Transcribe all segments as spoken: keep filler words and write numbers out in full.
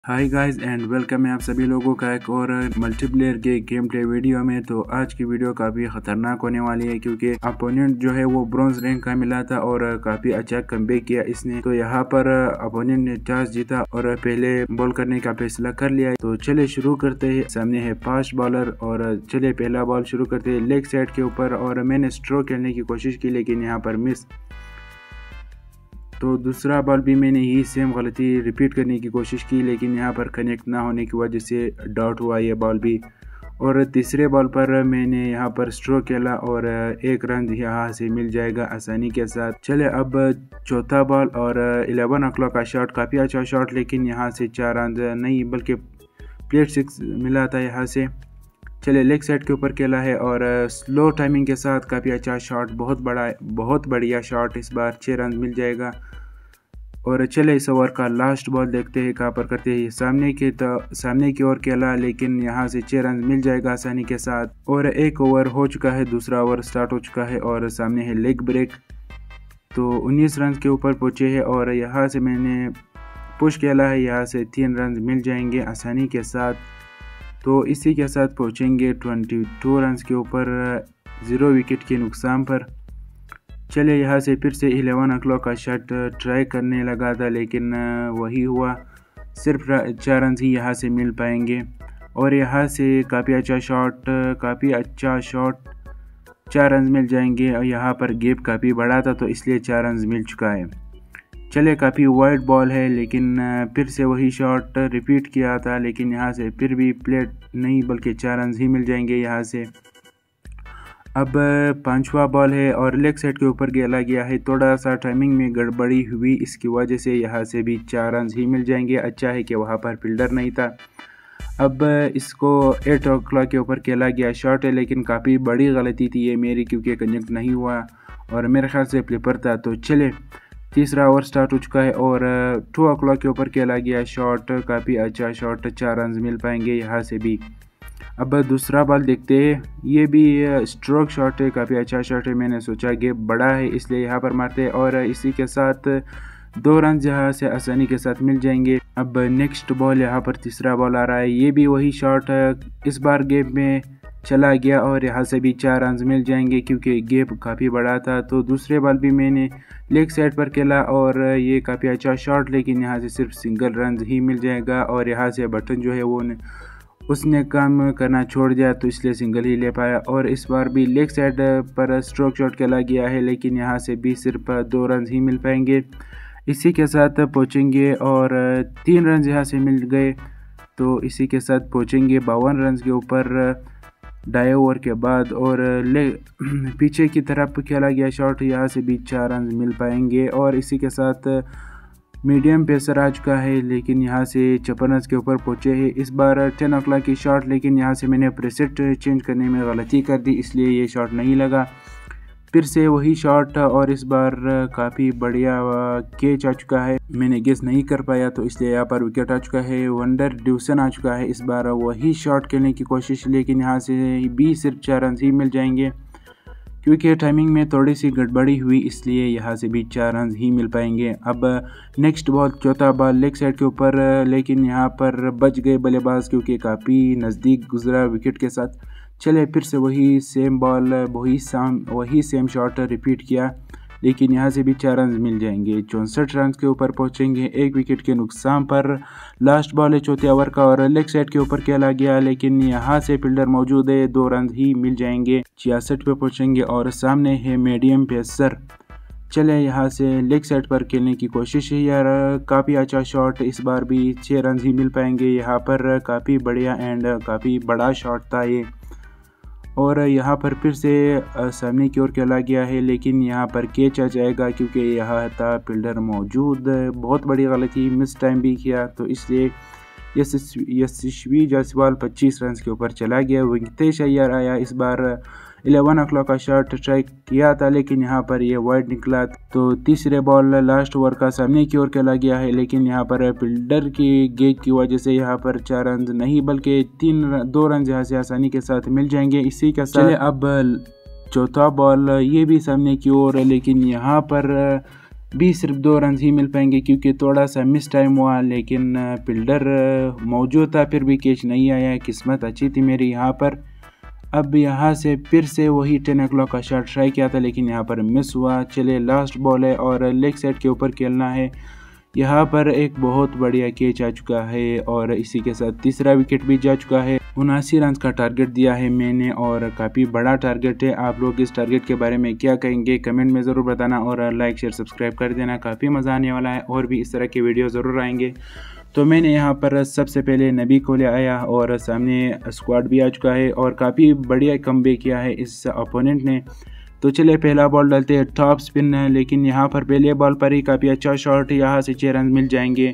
Hi guys and welcome है आप सभी लोगों का एक और मल्टीप्लेयर के गेम प्ले वीडियो में। तो आज की वीडियो काफ़ी ख़तरनाक होने वाली है क्योंकि अपोनेंट जो है वो ब्रॉन्ज रैंक का मिला था और काफ़ी अच्छा कमबैक किया इसने। तो यहाँ पर अपोनेंट ने टॉस जीता और पहले बॉल करने का फैसला कर लिया। तो चले शुरू करते हैं। सामने है फास्ट बॉलर और चले पहला बॉल शुरू करते हैं लेग साइड के ऊपर और मैंने स्ट्रोक खेलने की कोशिश की लेकिन यहाँ पर मिस। तो दूसरा बॉल भी मैंने ही सेम गलती रिपीट करने की कोशिश की लेकिन यहाँ पर कनेक्ट ना होने की वजह से डॉट हुआ ये बॉल भी। और तीसरे बॉल पर मैंने यहाँ पर स्ट्रोक खेला और एक रन यहाँ से मिल जाएगा आसानी के साथ। चले अब चौथा बॉल और इलेवन ओ क्लॉक का शॉट, काफ़ी अच्छा शॉट लेकिन यहाँ से चार रन नहीं बल्कि प्लेट सिक्स मिला था यहाँ से। चले लेग साइड के ऊपर खेला है और स्लो टाइमिंग के साथ काफ़ी अच्छा शॉट, बहुत बड़ा बहुत बढ़िया शॉट, इस बार छः रन मिल जाएगा। और चले इस ओवर का लास्ट बॉल देखते हैं कहाँ पर करते हैं। सामने के तो सामने की ओर खेला लेकिन यहाँ से छः रन मिल जाएगा आसानी के साथ। और एक ओवर हो चुका है, दूसरा ओवर स्टार्ट हो चुका है और सामने है लेग ब्रेक। तो उन्नीस रन के ऊपर पहुँचे हैं और यहाँ से मैंने पुश खेला है, यहाँ से तीन रन मिल जाएंगे आसानी के साथ। तो इसी के साथ पहुँचेंगे बाईस रन के ऊपर ज़ीरो विकेट के नुकसान पर। चले यहाँ से फिर से इलेवन ओ क्लॉक का शॉट ट्राई करने लगा था लेकिन वही हुआ, सिर्फ चार रन ही यहाँ से मिल पाएंगे। और यहाँ से काफ़ी अच्छा शॉट काफ़ी अच्छा शॉट चार रन मिल जाएंगे और यहाँ पर गैप काफ़ी बड़ा था तो इसलिए चार रन मिल चुका है। चले काफ़ी वाइड बॉल है लेकिन फिर से वही शॉट रिपीट किया था लेकिन यहाँ से फिर भी प्लेट नहीं बल्कि चार रन ही मिल जाएंगे यहाँ से। अब पांचवा बॉल है और लेग साइड के ऊपर खेला गया है, थोड़ा सा टाइमिंग में गड़बड़ी हुई इसकी वजह से यहाँ से भी चार रन ही मिल जाएंगे। अच्छा है कि वहाँ पर फील्डर नहीं था। अब इसको एट ओ क्लॉक के ऊपर खेला गया शॉट है लेकिन काफ़ी बड़ी गलती थी ये मेरी क्योंकि कनेक्ट नहीं हुआ और मेरे ख्याल से फ्लिपर था। तो चले तीसरा ओवर स्टार्ट हो चुका है और टू ओ क्लॉक के ऊपर खेला गया शॉट, काफ़ी अच्छा शॉट, चार रन मिल पाएंगे यहाँ से भी। अब दूसरा बॉल देखते हैं, ये भी स्ट्रोक शॉट है, काफ़ी अच्छा शॉट है। मैंने सोचा गैप बड़ा है इसलिए यहाँ पर मारते हैं और इसी के साथ दो रन यहाँ से आसानी के साथ मिल जाएंगे। अब नेक्स्ट बॉल यहाँ पर तीसरा बॉल आ रहा है, ये भी वही शॉट है, इस बार गैप में चला गया और यहाँ से भी चार रन मिल जाएंगे क्योंकि गैप काफ़ी बड़ा था। तो दूसरे बॉल भी मैंने लेग साइड पर खेला और ये काफ़ी अच्छा शॉट लेकिन यहाँ से सिर्फ सिंगल रन ही मिल जाएगा और यहाँ से बटन जो है वो उसने काम करना छोड़ दिया तो इसलिए सिंगल ही ले पाया। और इस बार भी लेग साइड पर स्ट्रोक शॉट खेला गया है लेकिन यहाँ से भी सिर्फ दो रन ही मिल पाएंगे। इसी के साथ पहुँचेंगे और तीन रन यहाँ से मिल गए तो इसी के साथ पहुँचेंगे बावन रन के ऊपर ढाई ओवर के बाद। और ले पीछे की तरफ खेला गया शॉट, यहाँ से भी चार रन मिल पाएंगे और इसी के साथ मीडियम पेसर आ चुका है लेकिन यहाँ से छप्पन रन के ऊपर पहुँचे हैं। इस बार टेन ओ क्लॉक की शॉट लेकिन यहाँ से मैंने प्रेसेट चेंज करने में गलती कर दी इसलिए ये शॉट नहीं लगा। फिर से वही शॉट और इस बार काफ़ी बढ़िया कैच आ चुका है, मैंने गेस नहीं कर पाया तो इसलिए यहाँ पर विकेट आ चुका है, वंडर डिवीजन आ चुका है। इस बार वही शॉट खेलने की कोशिश लेकिन यहाँ से भी सिर्फ चार रन ही मिल जाएंगे क्योंकि टाइमिंग में थोड़ी सी गड़बड़ी हुई इसलिए यहाँ से भी चार रन ही मिल पाएंगे। अब नेक्स्ट बॉल चौथा बॉल लेग साइड के ऊपर लेकिन यहाँ पर बच गए बल्लेबाज क्योंकि काफ़ी नज़दीक गुजरा विकेट के साथ। चले फिर से वही सेम बॉल वही साम वही सेम शॉट रिपीट किया लेकिन यहाँ से भी चार रन मिल जाएंगे। चौंसठ रन के ऊपर पहुँचेंगे एक विकेट के नुकसान पर। लास्ट बॉल है चौथे ओवर का और लेग साइड के ऊपर खेला गया लेकिन यहाँ से फील्डर मौजूद है, दो रन ही मिल जाएंगे। छियासठ पे पहुँचेंगे और सामने है मीडियम पेसर। चले यहाँ से लेग साइड पर खेलने की कोशिश है यार, काफ़ी अच्छा शॉट, इस बार भी छः रन ही मिल पाएंगे यहाँ पर, काफ़ी बढ़िया एंड काफ़ी बड़ा शॉट था ये। और यहाँ पर फिर से सामने की ओर खेला गया है लेकिन यहाँ पर कैच आ जाएगा क्योंकि यहाँ था फील्डर मौजूद, बहुत बड़ी गलती, मिस टाइम भी किया तो इसलिए यशस्वी जायसवाल पच्चीस रन के ऊपर चला गया। वेंकटेश अय्यर आया, इस बार इलेवन ओ क्लॉक का शॉट ट्राई किया था लेकिन यहाँ पर ये वाइड निकला। तो तीसरे बॉल लास्ट ओवर का सामने की ओर खेला गया है लेकिन यहाँ पर फील्डर की गेज की वजह से यहाँ पर चार रन नहीं बल्कि तीन दो रन यहाँ से आसानी के साथ मिल जाएंगे। इसी के साथ अब चौथा बॉल ये भी सामने की ओर लेकिन यहाँ पर भी सिर्फ दो रन ही मिल पाएंगे क्योंकि थोड़ा सा मिस टाइम हुआ, लेकिन फील्डर मौजूद था फिर भी कैच नहीं आया। किस्मत अच्छी थी मेरी यहाँ पर। अब यहाँ से फिर से वही टेन ओ क्लॉक का शॉट ट्राई किया था लेकिन यहाँ पर मिस हुआ। चले लास्ट बॉल है और लेग साइड के ऊपर खेलना है। यहाँ पर एक बहुत बढ़िया कैच आ चुका है और इसी के साथ तीसरा विकेट भी जा चुका है। उनासी रन का टारगेट दिया है मैंने और काफ़ी बड़ा टारगेट है। आप लोग इस टारगेट के बारे में क्या कहेंगे कमेंट में ज़रूर बताना और लाइक शेयर सब्सक्राइब कर देना। काफ़ी मज़ा आने वाला है और भी इस तरह के वीडियो ज़रूर आएंगे। तो मैंने यहाँ पर सबसे पहले नबी को ले आया और सामने स्क्वाड भी आ चुका है और काफ़ी बढ़िया कमबैक किया है इस अपोनेंट ने। तो चले पहला बॉल डालते हैं टॉप स्पिन, लेकिन यहाँ पर पहले बॉल पर ही काफ़ी अच्छा शॉट, यहाँ से छः रन मिल जाएंगे।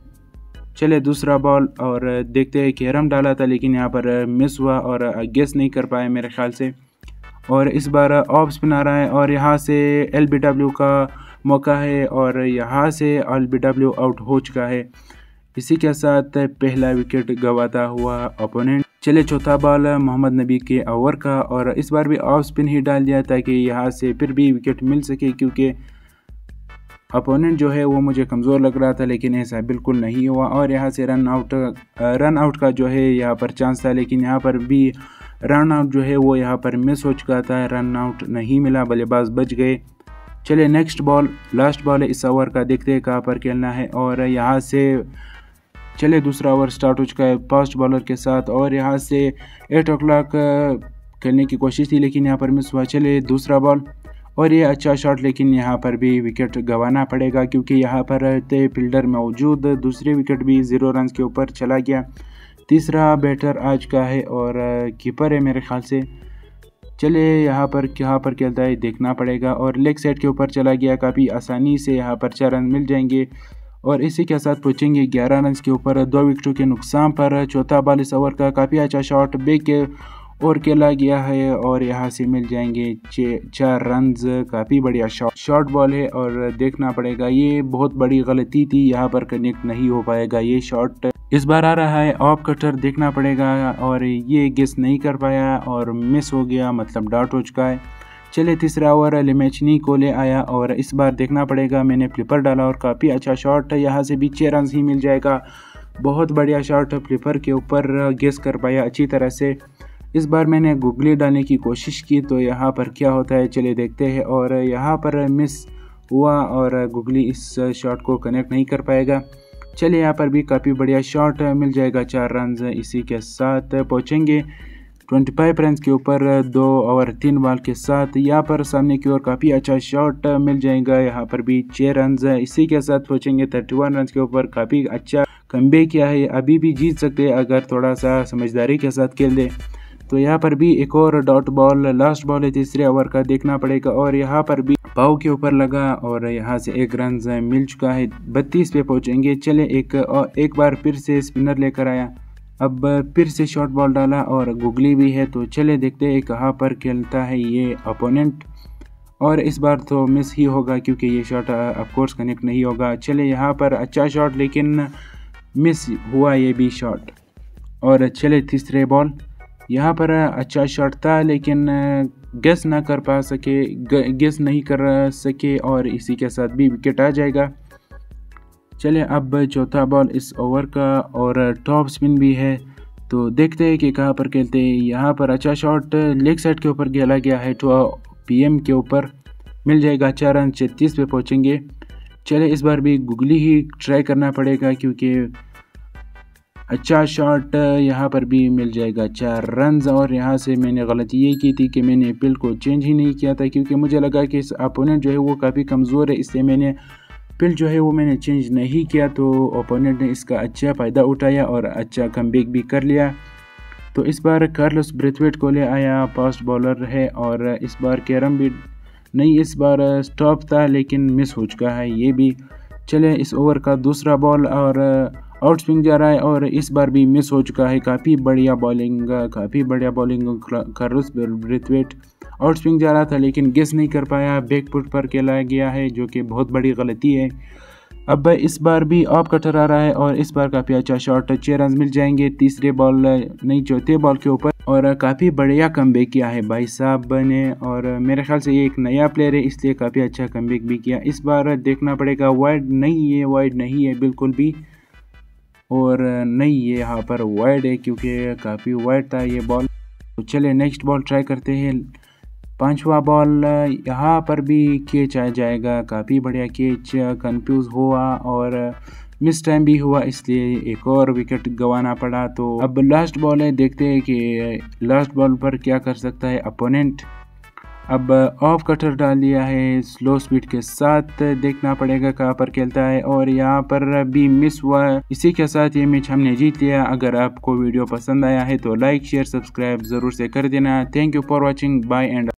चले दूसरा बॉल और देखते हैं कैरम डाला था लेकिन यहाँ पर मिस हुआ और गेस नहीं कर पाए मेरे ख्याल से। और इस बार ऑफ स्पिन आ रहा है और यहाँ से एल बी डब्ल्यू का मौका है और यहाँ से एल बी डब्ल्यू आउट हो चुका है। इसी के साथ पहला विकेट गंवाता हुआ अपोनेंट। चले चौथा बॉल मोहम्मद नबी के ओवर का और इस बार भी ऑफ स्पिन ही डाल दिया ताकि यहाँ से फिर भी विकेट मिल सके क्योंकि अपोनेंट जो है वो मुझे कमज़ोर लग रहा था, लेकिन ऐसा बिल्कुल नहीं हुआ। और यहाँ से रन आउट रन आउट का जो है यहाँ पर चांस था, लेकिन यहाँ पर भी रन आउट जो है वो यहाँ पर मिस हो चुका था। रन आउट नहीं मिला, बल्लेबाज बच गए। चले नेक्स्ट बॉल लास्ट बॉल है इस ओवर का, देखते हैं कहाँ पर खेलना है। और यहाँ से चले दूसरा ओवर स्टार्ट हो चुका है फास्ट बॉलर के साथ और यहाँ से एट ओ क्लॉक खेलने की कोशिश थी लेकिन यहाँ पर मिस हुआ। चले दूसरा बॉल और ये अच्छा शॉट, लेकिन यहाँ पर भी विकेट गंवाना पड़ेगा क्योंकि यहाँ पर रहते फील्डर मौजूद। दूसरे विकेट भी ज़ीरो रन के ऊपर चला गया। तीसरा बैटर आज का है और कीपर है मेरे ख्याल से। चले यहाँ पर कहाँ पर खेलता है देखना पड़ेगा और लेग साइड के ऊपर चला गया। काफ़ी आसानी से यहाँ पर चार रन मिल जाएंगे और इसी के साथ पहुँचेंगे ग्यारह रन के ऊपर दो विकेटों के नुकसान पर। चौथा बॉल इस ओवर का काफ़ी अच्छा शॉट बैक के और खेला गया है और यहाँ से मिल जाएंगे चार रन्स। काफ़ी बढ़िया शॉट शॉर्ट बॉल है और देखना पड़ेगा, ये बहुत बड़ी गलती थी, यहाँ पर कनेक्ट नहीं हो पाएगा ये शॉट। इस बार आ रहा है ऑफ कटर, देखना पड़ेगा और ये गेस नहीं कर पाया और मिस हो गया, मतलब डॉट हो चुका है। चले तीसरा ओवर लिमेचनी को ले आया और इस बार देखना पड़ेगा, मैंने फ्लिपर डाला और काफ़ी अच्छा शॉट है, यहाँ से भी छः रन ही मिल जाएगा। बहुत बढ़िया शॉट फ्लिपर के ऊपर गेस कर पाया अच्छी तरह से। इस बार मैंने गुगली डालने की कोशिश की तो यहाँ पर क्या होता है चले देखते हैं और यहाँ पर मिस हुआ और गुगली इस शॉट को कनेक्ट नहीं कर पाएगा। चले यहाँ पर भी काफ़ी बढ़िया शॉट मिल जाएगा, चार रन। इसी के साथ पहुँचेंगे पच्चीस रन के ऊपर दो ओवर तीन बॉल के साथ। यहाँ पर सामने की ओर काफ़ी अच्छा शॉट मिल जाएगा, यहाँ पर भी छः रन। इसी के साथ पहुँचेंगे इकतीस रन के ऊपर। काफ़ी अच्छा कमबैक किया है, अभी भी जीत सकते हैं अगर थोड़ा सा समझदारी के साथ खेल दे। तो यहाँ पर भी एक और डॉट बॉल लास्ट बॉल है तीसरे ओवर का, देखना पड़ेगा और यहाँ पर भी पाव के ऊपर लगा और यहाँ से एक रन मिल चुका है। बत्तीस पे पहुँचेंगे। चले एक एक बार फिर से स्पिनर लेकर आया, अब फिर से शॉर्ट बॉल डाला और गुगली भी है। तो चले देखते हैं कहाँ पर खेलता है ये अपोनेंट और इस बार तो मिस ही होगा क्योंकि ये शॉट ऑफकोर्स कनेक्ट नहीं होगा। चले यहाँ पर अच्छा शॉट लेकिन मिस हुआ ये भी शॉट। और चले तीसरे बॉल, यहाँ पर अच्छा शॉट था लेकिन गेस ना कर पा सके गेस नहीं कर सके और इसी के साथ भी विकेट आ जाएगा। चले अब चौथा बॉल इस ओवर का और टॉप स्पिन भी है, तो देखते हैं कि कहाँ पर खेलते हैं। यहाँ पर अच्छा शॉट लेग साइड के ऊपर खेला गया है, तो पीएम के ऊपर मिल जाएगा चार रन। छत्तीस पे पहुँचेंगे। चले इस बार भी गुगली ही ट्राई करना पड़ेगा क्योंकि अच्छा शॉट यहाँ पर भी मिल जाएगा चार रन। और यहाँ से मैंने गलती ये की थी कि मैंने पिल को चेंज ही नहीं किया था क्योंकि मुझे लगा कि इस अपोनेंट जो है वो काफ़ी कमज़ोर है, इसलिए मैंने पिल जो है वो मैंने चेंज नहीं किया। तो ओपोनेंट ने इसका अच्छा फ़ायदा उठाया और अच्छा कमबैक भी कर लिया। तो इस बार कार्लोस ब्रेथवेट को ले आया, फास्ट बॉलर है और इस बार कैरम भी नहीं, इस बार स्टॉप था लेकिन मिस हो चुका है ये भी। चले इस ओवर का दूसरा बॉल और आउट स्विंग जा रहा है और इस बार भी मिस हो चुका है। काफ़ी बढ़िया बॉलिंग काफ़ी बढ़िया bowling Carlos Brathwaite. Out swing जा रहा था लेकिन गेस नहीं कर पाया, बैक फुट पर खेला गया है जो कि बहुत बड़ी गलती है। अब इस बार भी ऑफ कटर आ रहा है और इस बार काफ़ी अच्छा शॉट छह रन मिल जाएंगे तीसरे बॉल नहीं चौथे बॉल के ऊपर। और काफ़ी बढ़िया कमबैक किया है भाई साहब ने, और मेरे ख्याल से ये एक नया प्लेयर है इसलिए काफ़ी अच्छा कमबैक भी किया। इस बार देखना पड़ेगा, वाइड नहीं है, वाइड नहीं है बिल्कुल भी, और नहीं ये यहाँ पर वाइड है क्योंकि काफ़ी वाइड था ये बॉल। तो चलिए नेक्स्ट बॉल ट्राई करते हैं। पांचवा बॉल, यहाँ पर भी कैच आ जाएगा, काफ़ी बढ़िया कैच, कंफ्यूज हुआ और मिस टाइम भी हुआ इसलिए एक और विकेट गंवाना पड़ा। तो अब लास्ट बॉल है, देखते हैं कि लास्ट बॉल पर क्या कर सकता है अपोनेंट। अब ऑफ कटर डाल दिया है स्लो स्पीड के साथ, देखना पड़ेगा कहाँ पर खेलता है, और यहाँ पर भी मिस हुआ। इसी के साथ ये मैच हमने जीत लिया। अगर आपको वीडियो पसंद आया है तो लाइक शेयर सब्सक्राइब ज़रूर से कर देना। Thank you for watching, bye and